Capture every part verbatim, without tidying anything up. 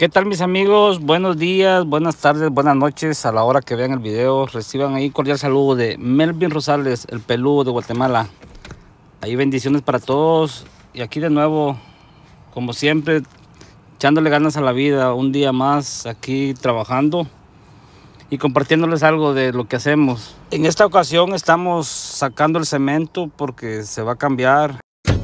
¿Qué tal, mis amigos? Buenos días, buenas tardes, buenas noches a la hora que vean el video. Reciban ahí cordial saludo de Melvin Rosales, el peludo de Guatemala. Ahí bendiciones para todos. Y aquí de nuevo, como siempre, echándole ganas a la vida. Un día más aquí trabajando y compartiéndoles algo de lo que hacemos. En esta ocasión estamos sacando el cemento porque se va a cambiar.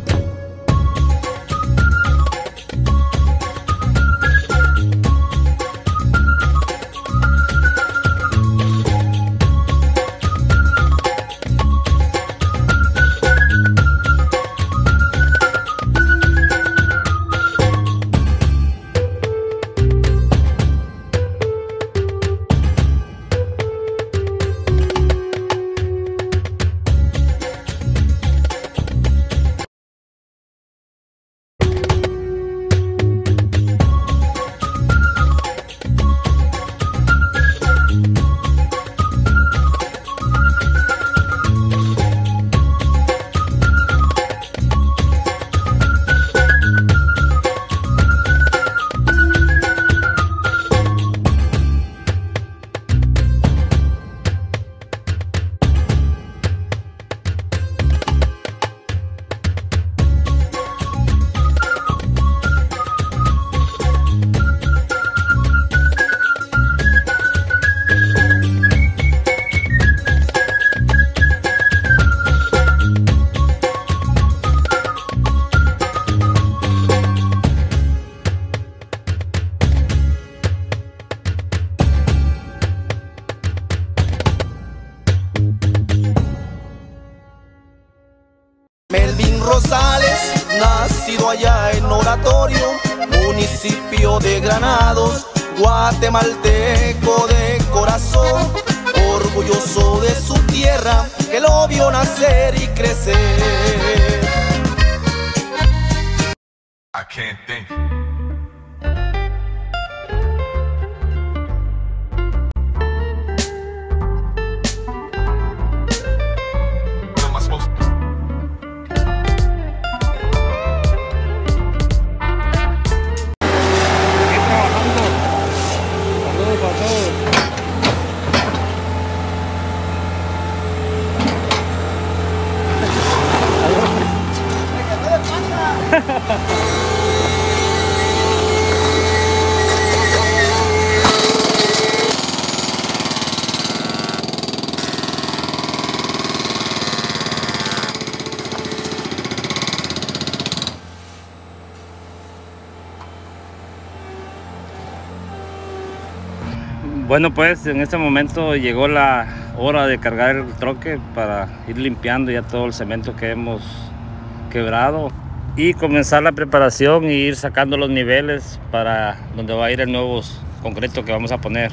Melvin Rosales, nacido allá en Oratorio, municipio de Granados, guatemalteco de corazón, orgulloso de su tierra que lo vio nacer y crecer. I can't think. Bueno, pues en este momento llegó la hora de cargar el troque para ir limpiando ya todo el cemento que hemos quebrado y comenzar la preparación y ir sacando los niveles para donde va a ir el nuevo concreto que vamos a poner.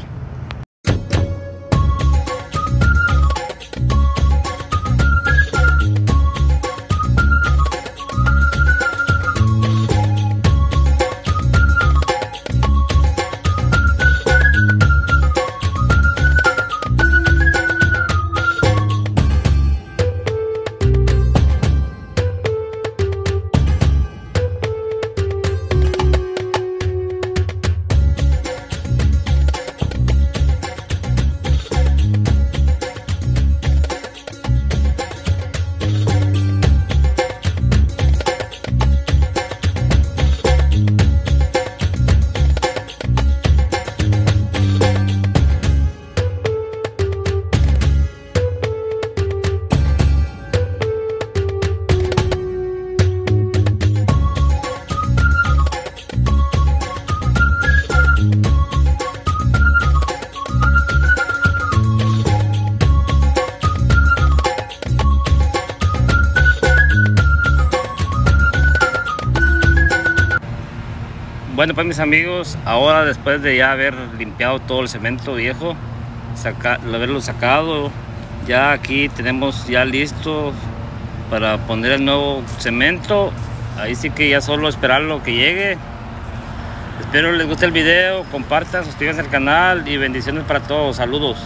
Bueno, pues mis amigos, ahora después de ya haber limpiado todo el cemento viejo, saca, haberlo sacado, ya aquí tenemos ya listo para poner el nuevo cemento. Ahí sí que ya solo esperarlo que llegue. Espero les guste el video, compartan, suscríbanse al canal y bendiciones para todos. Saludos.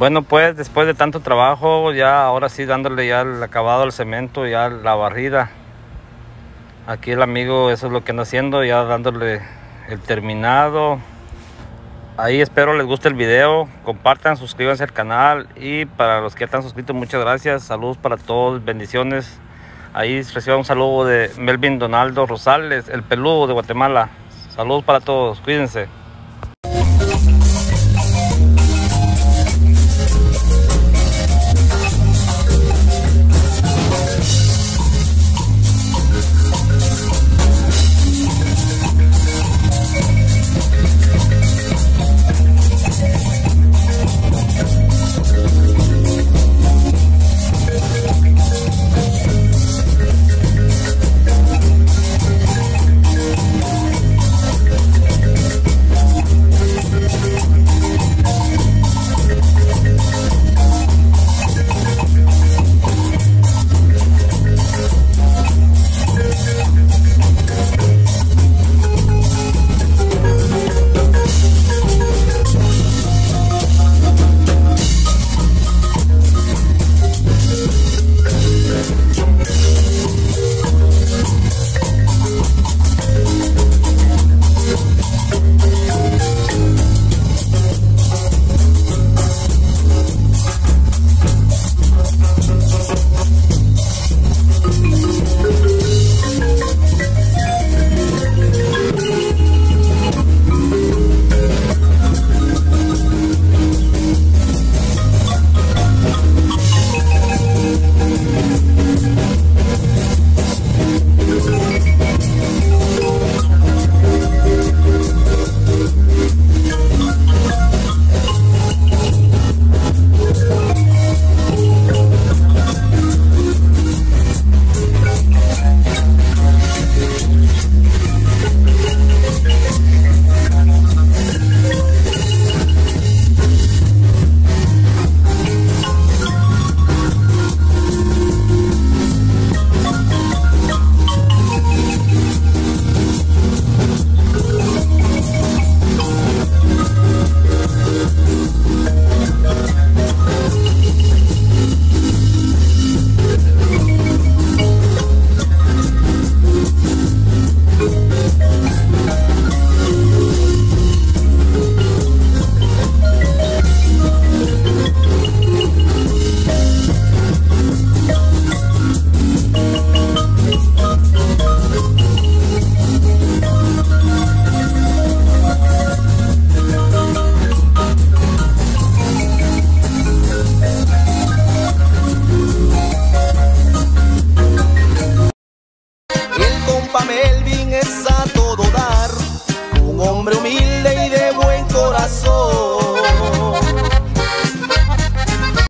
Bueno, pues después de tanto trabajo, ya ahora sí dándole ya el acabado al cemento, ya la barrida. Aquí el amigo eso es lo que anda haciendo, ya dándole el terminado. Ahí espero les guste el video, compartan, suscríbanse al canal y para los que ya están suscritos, muchas gracias, saludos para todos, bendiciones. Ahí reciban un saludo de Melvin Donaldo Rosales, el peludo de Guatemala. Saludos para todos, cuídense.